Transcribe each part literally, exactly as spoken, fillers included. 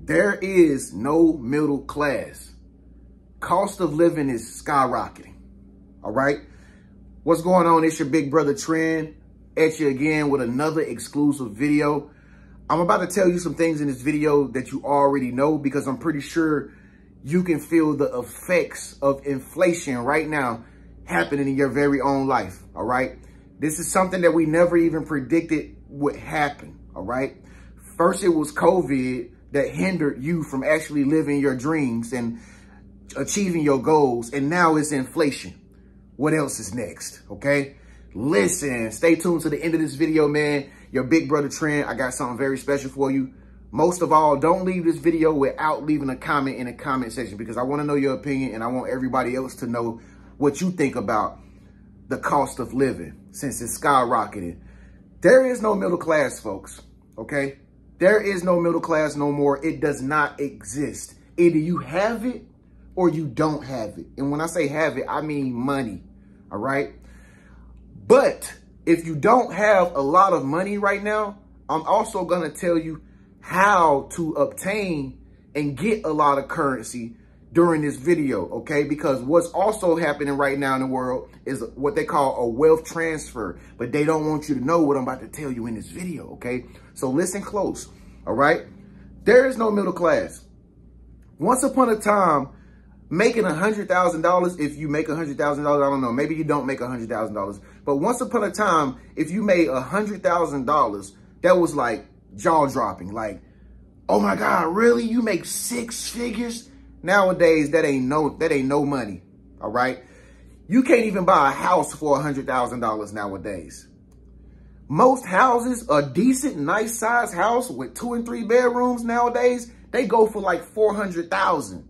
There is no middle class. Cost of living is skyrocketing. All right. What's going on? It's your big brother Trend at you again with another exclusive video. I'm about to tell you some things in this video that you already know because I'm pretty sure you can feel the effects of inflation right now happening in your very own life. All right. This is something that we never even predicted would happen. All right. First, it was COVID that hindered you from actually living your dreams and achieving your goals. And now it's inflation. What else is next? Okay. Listen, stay tuned to the end of this video, man. Your big brother Trend, I got something very special for you. Most of all, don't leave this video without leaving a comment in the comment section because I want to know your opinion and I want everybody else to know what you think about the cost of living since it's skyrocketing. There is no middle class, folks. Okay. There is no middle class no more. It does not exist. Either you have it or you don't have it. And when I say have it, I mean money. All right. But if you don't have a lot of money right now, I'm also going to tell you how to obtain and get a lot of currency during this video. Okay. Because what's also happening right now in the world is what they call a wealth transfer. But they don't want you to know what I'm about to tell you in this video. Okay. So listen close. All right. There is no middle class. Once upon a time, making a hundred thousand dollars, if you make a hundred thousand dollars, I don't know, maybe you don't make a hundred thousand dollars, but once upon a time, if you made a hundred thousand dollars, that was like jaw dropping. Like, oh my God, really? You make six figures? Nowadays, that ain't no, that ain't no money. All right. You can't even buy a house for a hundred thousand dollars nowadays. Most houses, a decent, nice size house with two and three bedrooms nowadays, they go for like four hundred thousand.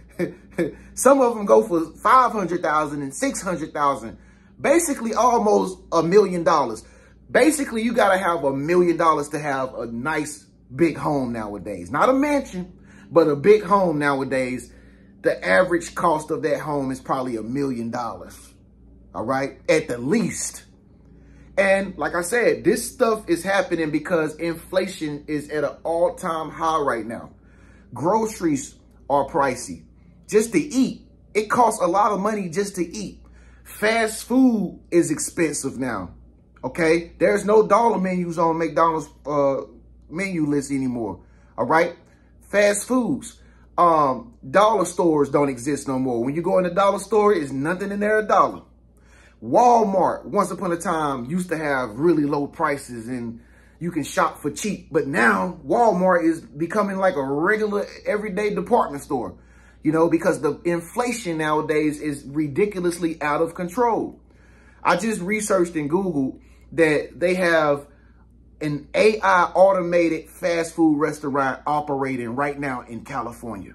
Some of them go for five hundred thousand and six hundred thousand. Basically almost a million dollars. Basically, you got to have a million dollars to have a nice big home nowadays. Not a mansion, but a big home nowadays. The average cost of that home is probably a million dollars. All right. At the least. And like I said, this stuff is happening because inflation is at an all-time high right now. Groceries are pricey. Just to eat, it costs a lot of money just to eat. Fast food is expensive now. Okay, there's no dollar menus on McDonald's uh, menu list anymore. All right, fast foods, um, dollar stores don't exist no more. When you go in the dollar store, it's nothing in there a dollar. Walmart, once upon a time, used to have really low prices and you can shop for cheap. But now Walmart is becoming like a regular everyday department store, you know, because the inflation nowadays is ridiculously out of control. I just researched in Google that they have an A I automated fast food restaurant operating right now in California.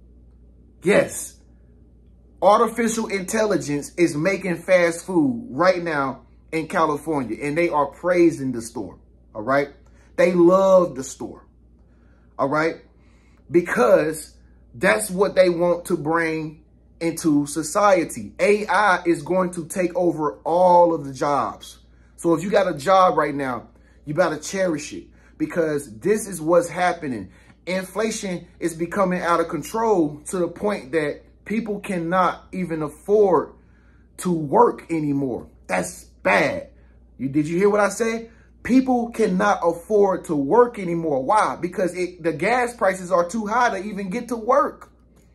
Yes. Artificial intelligence is making fast food right now in California, and they are praising the store. All right. They love the store. All right. Because that's what they want to bring into society. A I is going to take over all of the jobs. So if you got a job right now, you got to cherish it because this is what's happening. Inflation is becoming out of control to the point that people cannot even afford to work anymore. That's bad. You, did you hear what I said? People cannot afford to work anymore. Why? Because it, the gas prices are too high to even get to work.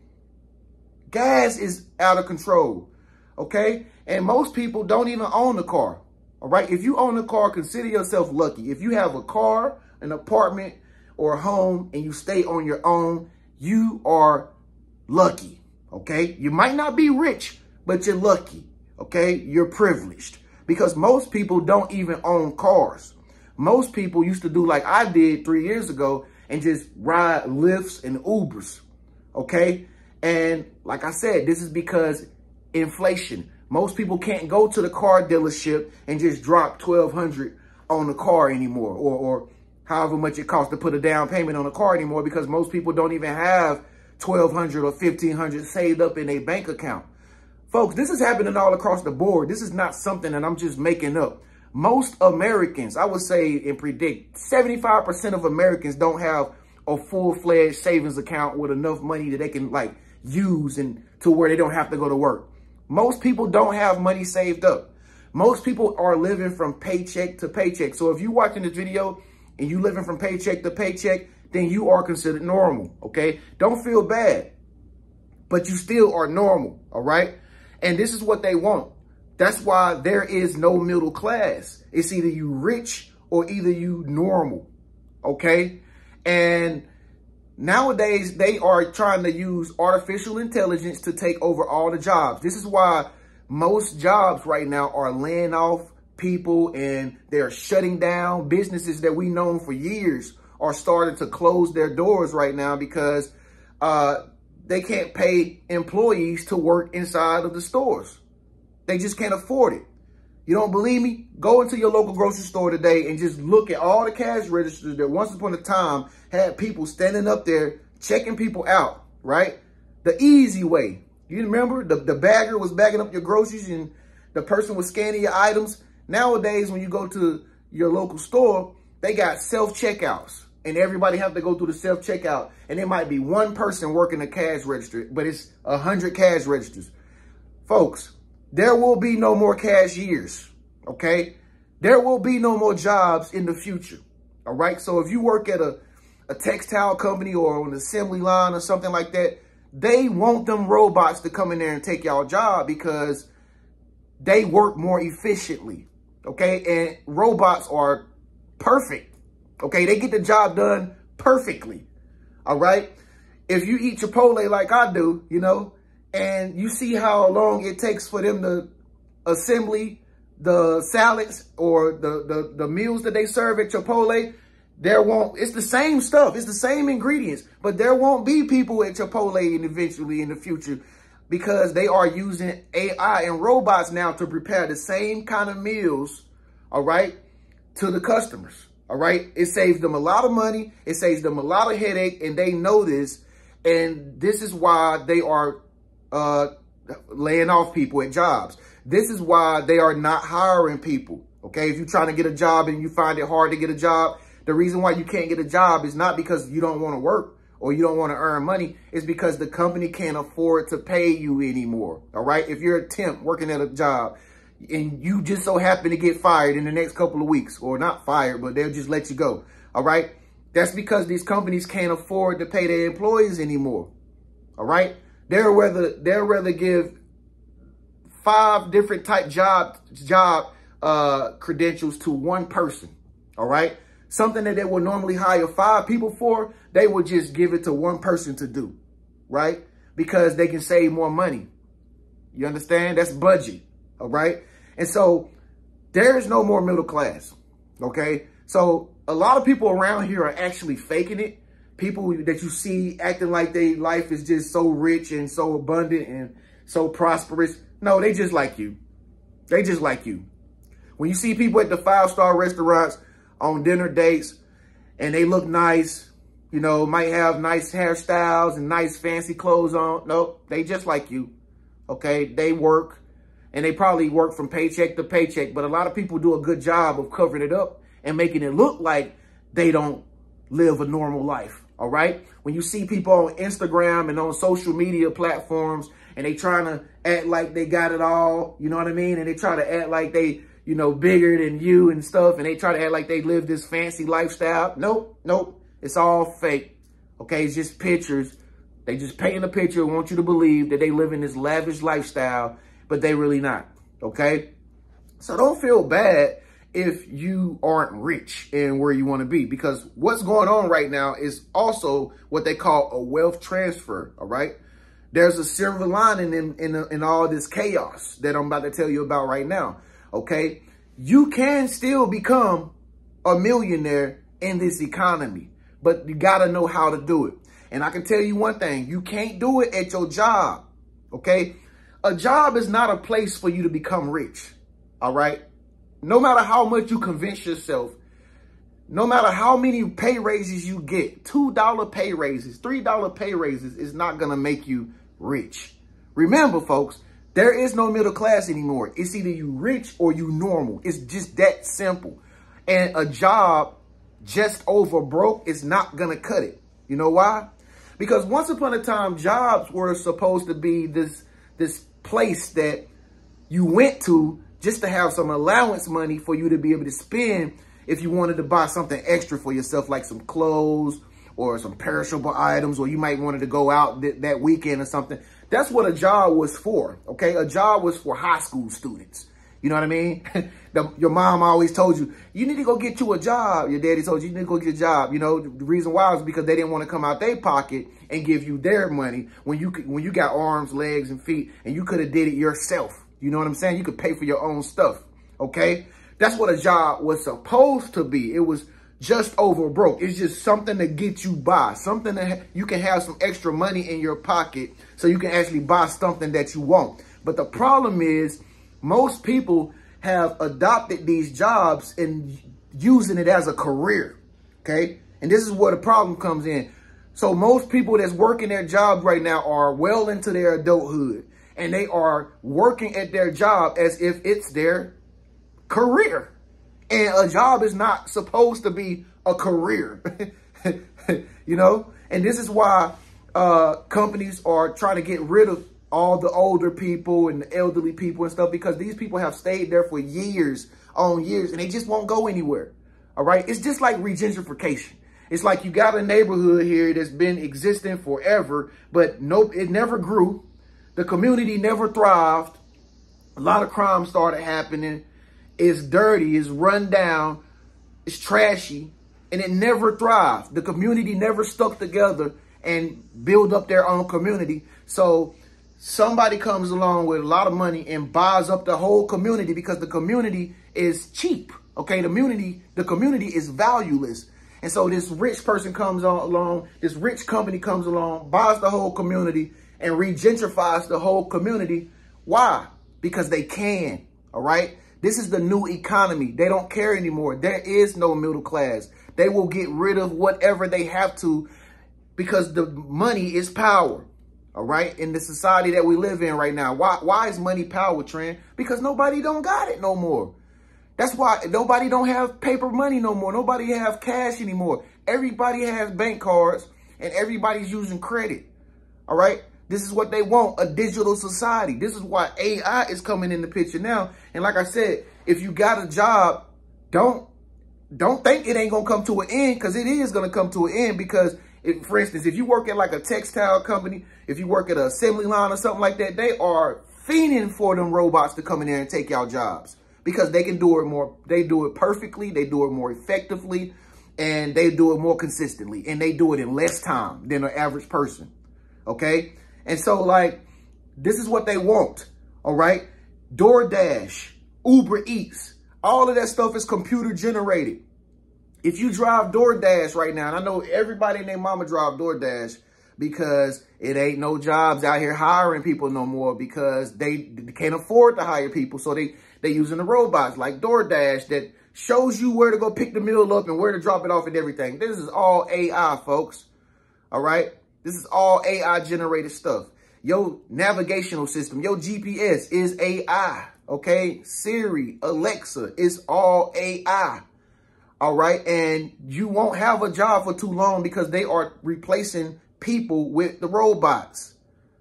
Gas is out of control. Okay. And most people don't even own a car. All right. If you own a car, consider yourself lucky. If you have a car, an apartment, or a home and you stay on your own, you are lucky. Okay, you might not be rich, but you're lucky. Okay, you're privileged because most people don't even own cars. Most people used to do like I did three years ago and just ride Lyfts and Ubers. Okay, and like I said, this is because inflation. Most people can't go to the car dealership and just drop twelve hundred on the car anymore, or, or however much it costs to put a down payment on a car anymore, because most people don't even have twelve hundred or fifteen hundred saved up in a bank account. Folks, this is happening all across the board. This is not something that I'm just making up. Most Americans, I would say and predict seventy-five percent of Americans don't have a full-fledged savings account with enough money that they can like use and to where they don't have to go to work. Most people don't have money saved up. Most people are living from paycheck to paycheck. So if you're watching this video and you living from paycheck to paycheck, then you are considered normal, okay? Don't feel bad, but you still are normal, all right? And this is what they want. That's why there is no middle class. It's either you rich or either you normal, okay? And nowadays, they are trying to use artificial intelligence to take over all the jobs. This is why most jobs right now are laying off people and they're shutting down. Businesses that we known for years are starting to close their doors right now because uh, they can't pay employees to work inside of the stores. They just can't afford it. You don't believe me? Go into your local grocery store today and just look at all the cash registers that once upon a time had people standing up there checking people out, right? The easy way. You remember the, the bagger was bagging up your groceries and the person was scanning your items. Nowadays, when you go to your local store, they got self-checkouts and everybody have to go through the self-checkout. And there might be one person working the cash register, but it's a hundred cash registers. Folks, there will be no more cashiers, okay? There will be no more jobs in the future, all right? So if you work at a, a textile company or an assembly line or something like that, they want them robots to come in there and take y'all job because they work more efficiently, okay? And robots are perfect, okay? They get the job done perfectly, all right? If you eat Chipotle like I do, you know, and you see how long it takes for them to assembly the salads or the, the, the meals that they serve at Chipotle, there won't, it's the same stuff. It's the same ingredients, but there won't be people at Chipotle and eventually in the future because they are using A I and robots now to prepare the same kind of meals, all right, to the customers, all right? It saves them a lot of money. It saves them a lot of headache, and they know this, and this is why they are uh, laying off people at jobs. This is why they are not hiring people, okay? If you're trying to get a job and you find it hard to get a job, the reason why you can't get a job is not because you don't want to work or you don't want to earn money. It's because the company can't afford to pay you anymore, all right? If you're a temp working at a job and you just so happen to get fired in the next couple of weeks, or not fired, but they'll just let you go, all right? That's because these companies can't afford to pay their employees anymore, all right? They'll rather, they'll rather give five different type job, job uh, credentials to one person, all right? Something that they would normally hire five people for, they would just give it to one person to do, right? Because they can save more money. You understand? That's budget, all right? And so there is no more middle class, okay? So a lot of people around here are actually faking it. People that you see acting like their life is just so rich and so abundant and so prosperous. No, they just like you. They just like you. When you see people at the five-star restaurants on dinner dates and they look nice, you know, might have nice hairstyles and nice fancy clothes on. Nope, they just like you, okay? They work and they probably work from paycheck to paycheck, but a lot of people do a good job of covering it up and making it look like they don't live a normal life, all right? When you see people on Instagram and on social media platforms and they trying to act like they got it all, you know what I mean? And they try to act like they, you know, bigger than you and stuff, and they try to act like they live this fancy lifestyle. Nope, nope, it's all fake, okay? It's just pictures. They just paint a picture and want you to believe that they live in this lavish lifestyle, but they really not, okay? So don't feel bad if you aren't rich and where you want to be, because what's going on right now is also what they call a wealth transfer, all right? There's a silver lining in, in, in all this chaos that I'm about to tell you about right now. Okay, you can still become a millionaire in this economy, but you got to know how to do it. And I can tell you one thing, you can't do it at your job. Okay, a job is not a place for you to become rich. All right, no matter how much you convince yourself, no matter how many pay raises you get, two dollar pay raises, three dollar pay raises is not going to make you rich. Remember, folks, there is no middle class anymore. It's either you rich or you normal. It's just that simple. And a job just over broke is not going to cut it. You know why? Because once upon a time, jobs were supposed to be this, this place that you went to just to have some allowance money for you to be able to spend if you wanted to buy something extra for yourself, like some clothes or some perishable items, or you might wanted to go out th that weekend or something. That's what a job was for, okay? A job was for high school students. You know what I mean? the, your mom always told you, you need to go get you a job. Your daddy told you, you need to go get a job. You know, the reason why was because they didn't want to come out their pocket and give you their money when you when you got arms, legs, and feet, and you could have did it yourself. You know what I'm saying? You could pay for your own stuff, okay? That's what a job was supposed to be. It was just over broke. It's just something to get you by, something that you can have some extra money in your pocket so you can actually buy something that you want. But the problem is most people have adopted these jobs and using it as a career, okay? And this is where the problem comes in. So most people that's working their jobs right now are well into their adulthood, and they are working at their job as if it's their career. And a job is not supposed to be a career, you know? And this is why uh, companies are trying to get rid of all the older people and the elderly people and stuff, because these people have stayed there for years on years and they just won't go anywhere, all right? It's just like regentrification. It's like you got a neighborhood here that's been existing forever, but nope, it never grew. The community never thrived. A lot of crime started happening. It's dirty, it's run down, it's trashy, and it never thrived. The community never stuck together and build up their own community. So somebody comes along with a lot of money and buys up the whole community because the community is cheap, okay? The community, the community is valueless. And so this rich person comes on along, this rich company comes along, buys the whole community and regentrifies the whole community. Why? Because they can, all right? This is the new economy. They don't care anymore. There is no middle class. They will get rid of whatever they have to because the money is power, all right? In the society that we live in right now. Why, why is money power, Trent? Because nobody don't got it no more. That's why nobody don't have paper money no more. Nobody have cash anymore. Everybody has bank cards and everybody's using credit, all right? This is what they want, a digital society. This is why A I is coming in the picture now. And like I said, if you got a job, don't don't think it ain't going to come to an end, because it is going to come to an end. Because, if, for instance, if you work at like a textile company, if you work at an assembly line or something like that, they are fiending for them robots to come in there and take y'all jobs, because they can do it more. They do it perfectly. They do it more effectively, and they do it more consistently, and they do it in less time than an average person. Okay. And so, like, this is what they want, all right? DoorDash, Uber Eats, all of that stuff is computer generated. If you drive DoorDash right now, and I know everybody and their mama drive DoorDash because it ain't no jobs out here hiring people no more, because they can't afford to hire people. So they, they using the robots like DoorDash that shows you where to go pick the meal up and where to drop it off and everything. This is all A I, folks, all right? This is all A I generated stuff. Your navigational system, your G P S is A I, okay? Siri, Alexa, is all A I, all right? And you won't have a job for too long because they are replacing people with the robots,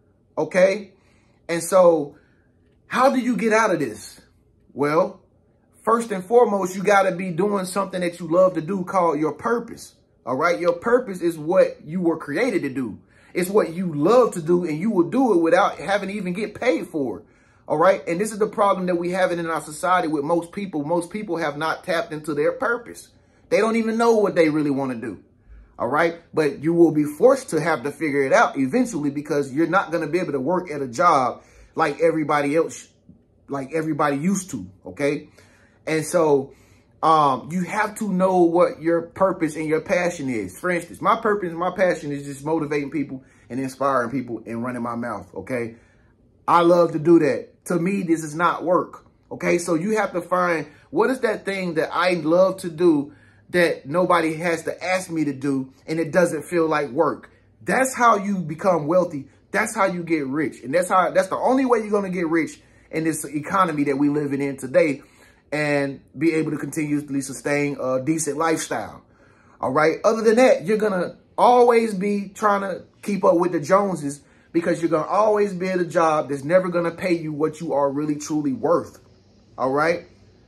okay? And so how do you get out of this? Well, first and foremost, you got to be doing something that you love to do called your purpose. All right. Your purpose is what you were created to do. It's what you love to do, and you will do it without having to even get paid for it. All right. And this is the problem that we have in our society with most people. Most people have not tapped into their purpose. They don't even know what they really want to do. All right. But you will be forced to have to figure it out eventually, because you're not going to be able to work at a job like everybody else, like everybody used to. OK. And so Um, you have to know what your purpose and your passion is. For instance, my purpose and my passion is just motivating people and inspiring people and running my mouth, okay? I love to do that. To me, this is not work, okay? So you have to find, what is that thing that I love to do that nobody has to ask me to do, and it doesn't feel like work? That's how you become wealthy. That's how you get rich. And that's how, that's the only way you're going to get rich in this economy that we living in today, and be able to continuously sustain a decent lifestyle. All right. Other than that, you're going to Always be trying to keep up with the Joneses, because you're going to always be at a job that's never going to pay you what you are really truly worth. All right.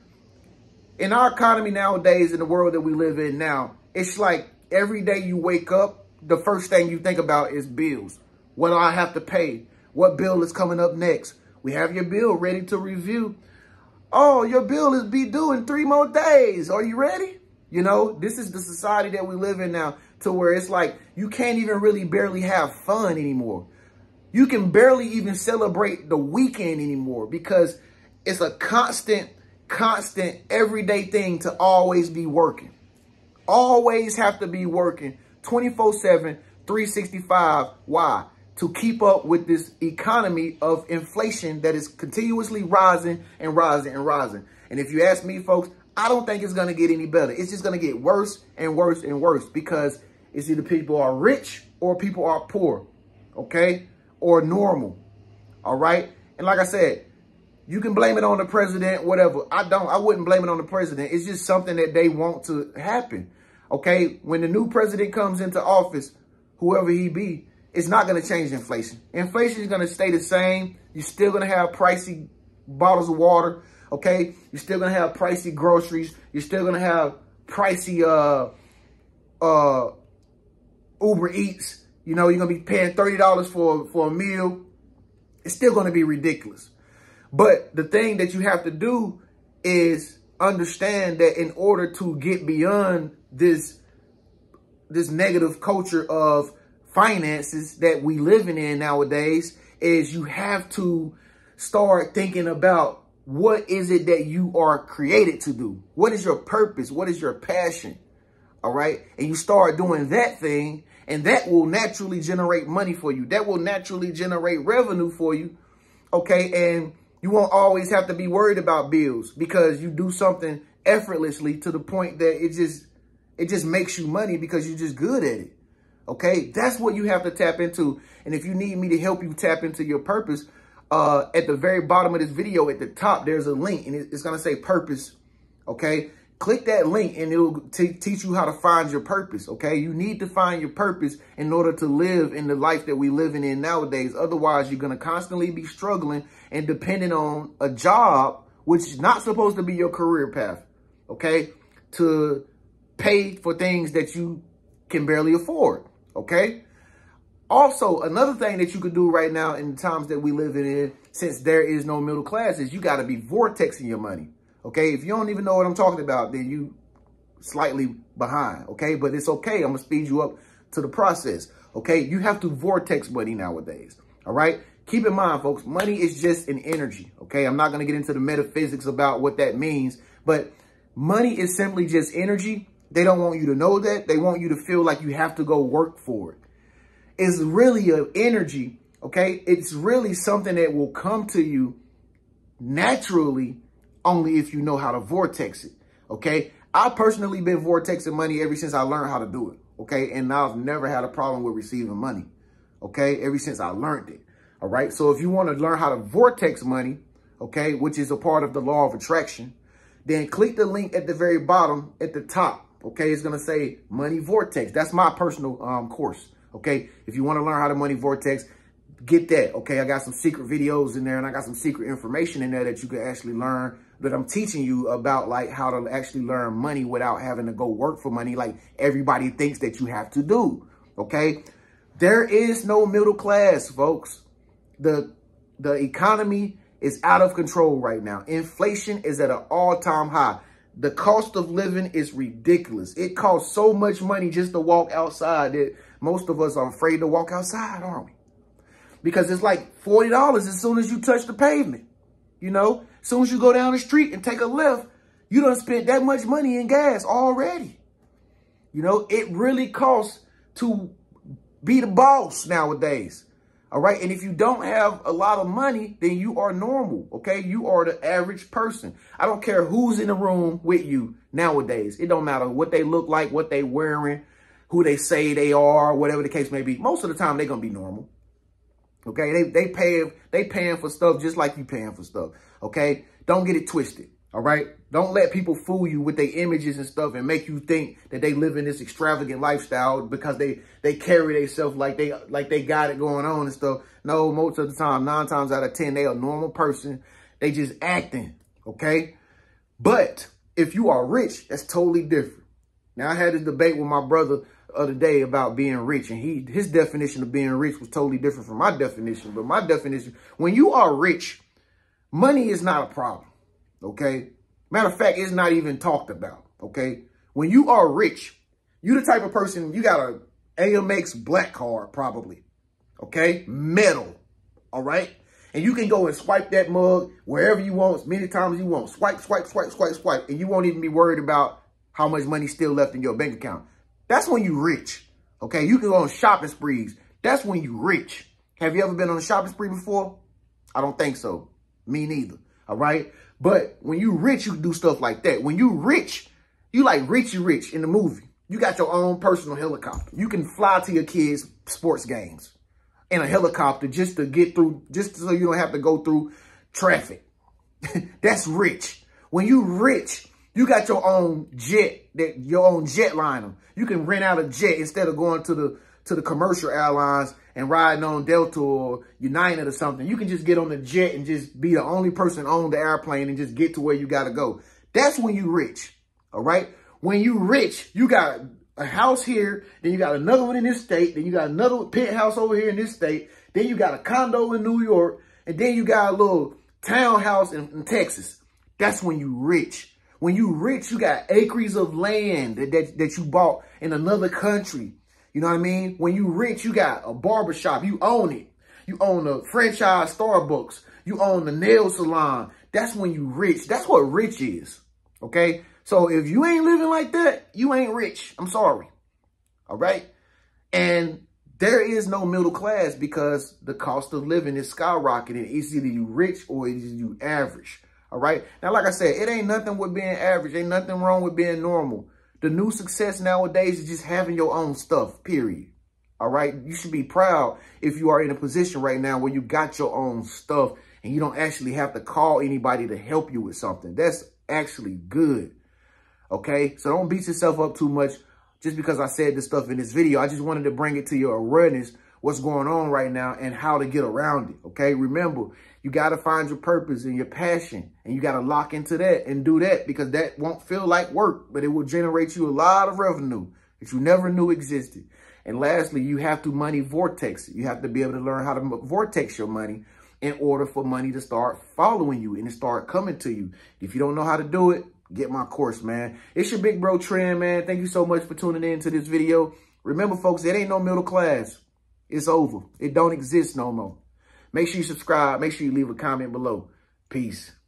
In our economy nowadays, in the world that we live in now, it's like every day you wake up, the first thing you think about is bills. What do I have to pay? What bill is coming up next? We have your bill ready to review. Oh, your bill is be due in three more days. Are you ready? You know, this is the society that we live in now, to where it's like you can't even really barely have fun anymore. You can barely even celebrate the weekend anymore, because it's a constant, constant, everyday thing to always be working. Always have to be working twenty-four seven, three sixty-five. Why? To keep up with this economy of inflation that is continuously rising and rising and rising. And if you ask me, folks, I don't think it's going to get any better. It's just going to get worse and worse and worse, because it's either people are rich or people are poor, okay, or normal, all right? And like I said, you can blame it on the president, whatever. I don't. I wouldn't blame it on the president. It's just something that they want to happen, okay? When the new president comes into office, whoever he be, it's not going to change inflation. Inflation is going to stay the same. You're still going to have pricey bottles of water, okay? You're still going to have pricey groceries. You're still going to have pricey uh, uh, Uber Eats. You know, you're going to be paying thirty dollars for, for a meal. It's still going to be ridiculous. But the thing that you have to do is understand that in order to get beyond this, this negative culture of finances that we living in nowadays, is you have to start thinking about what is it that you are created to do? What is your purpose? What is your passion? All right. And you start doing that thing, and that will naturally generate money for you. That will naturally generate revenue for you. Okay. And you won't always have to be worried about bills, because you do something effortlessly to the point that it just, it just makes you money because you're just good at it. Okay, that's what you have to tap into. And if you need me to help you tap into your purpose, uh, at the very bottom of this video, at the top, there's a link, and it's going to say purpose. Okay, click that link and it'll teach you how to find your purpose. Okay, you need to find your purpose in order to live in the life that we're living in nowadays. Otherwise, you're going to constantly be struggling and depending on a job, which is not supposed to be your career path. Okay, to pay for things that you can barely afford. Okay. Also, another thing that you could do right now in the times that we live in, since there is no middle class, is you got to be vortexing your money. Okay. If you don't even know what I'm talking about, then you slightly behind. Okay. But it's okay. I'm going to speed you up to the process. Okay. You have to vortex money nowadays. All right. Keep in mind, folks, money is just an energy. Okay. I'm not going to get into the metaphysics about what that means, but money is simply just energy. They don't want you to know that. They want you to feel like you have to go work for it. It's really an energy, okay? It's really something that will come to you naturally only if you know how to vortex it, okay? I've personally been vortexing money ever since I learned how to do it, okay? And I've never had a problem with receiving money, okay? Ever since I learned it, all right? So if you want to learn how to vortex money, okay, which is a part of the law of attraction, then click the link at the very bottom at the top. Okay, it's going to say Money Vortex. That's my personal um, course. Okay, if you want to learn how to money vortex, get that. Okay, I got some secret videos in there, and I got some secret information in there that you can actually learn, that I'm teaching you about, like how to actually learn money without having to go work for money like everybody thinks that you have to do. Okay, there is no middle class, folks. The, the economy is out of control right now. Inflation is at an all-time high. The cost of living is ridiculous. It costs so much money just to walk outside that most of us are afraid to walk outside, aren't we? Because it's like forty dollars as soon as you touch the pavement. You know, as soon as you go down the street and take a left, you done spent that much money in gas already. You know, it really costs to be the boss nowadays. All right. And if you don't have a lot of money, then you are normal. OK, you are the average person. I don't care who's in the room with you nowadays. It don't matter what they look like, what they wearing, who they say they are, whatever the case may be. Most of the time, they're going to be normal. OK, they they pay they paying for stuff just like you paying for stuff. OK, don't get it twisted. All right. Don't let people fool you with their images and stuff and make you think that they live in this extravagant lifestyle because they, they carry themselves like they, like they got it going on and stuff. No, most of the time, nine times out of ten, they a normal person. They just acting. Okay. But if you are rich, that's totally different. Now, I had this debate with my brother the other day about being rich, and he, his definition of being rich was totally different from my definition. But my definition, when you are rich, money is not a problem. Okay. Matter of fact, it's not even talked about. Okay. When you are rich, you the type of person, you got a A M X black card, probably. Okay. Metal. All right. And you can go and swipe that mug wherever you want, as many times as you want. Swipe, swipe, swipe, swipe, swipe. And you won't even be worried about how much money's still left in your bank account. That's when you rich. Okay. You can go on shopping sprees. That's when you rich. Have you ever been on a shopping spree before? I don't think so. Me neither. All right. But when you rich, you do stuff like that. When you rich, you like Richie Rich in the movie. You got your own personal helicopter. You can fly to your kids' sports games in a helicopter just to get through, just so you don't have to go through traffic. That's rich. When you rich, you got your own jet, that your own jetliner. You can rent out a jet instead of going to the to the commercial airlines and riding on Delta or United or something. You can just get on the jet and just be the only person on the airplane and just get to where you got to go. That's when you rich. All right. When you rich, you got a house here, then you got another one in this state, then you got another penthouse over here in this state, then you got a condo in New York, and then you got a little townhouse in, in Texas. That's when you rich. When you rich, you got acres of land that, that, that you bought in another country. You know what I mean? When you rich, you got a barbershop. You own it. You own a franchise Starbucks. You own the nail salon. That's when you rich. That's what rich is. Okay? So if you ain't living like that, you ain't rich. I'm sorry. All right? And there is no middle class because the cost of living is skyrocketing. It's either you rich or it's you average. All right? Now, like I said, it ain't nothing with being average. Ain't nothing wrong with being normal. The new success nowadays is just having your own stuff, period. All right? You should be proud if you are in a position right now where you got your own stuff and you don't actually have to call anybody to help you with something. That's actually good. Okay? So don't beat yourself up too much just because I said this stuff in this video. I just wanted to bring it to your awareness, what's going on right now and how to get around it. Okay? Remember, you got to find your purpose and your passion, and you got to lock into that and do that because that won't feel like work, but it will generate you a lot of revenue that you never knew existed. And lastly, you have to money vortex it. You have to be able to learn how to vortex your money in order for money to start following you and to start coming to you. If you don't know how to do it, get my course, man. It's your big bro Trend, man. Thank you so much for tuning in to this video. Remember, folks, it ain't no middle class. It's over. It don't exist no more. Make sure you subscribe. Make sure you leave a comment below. Peace.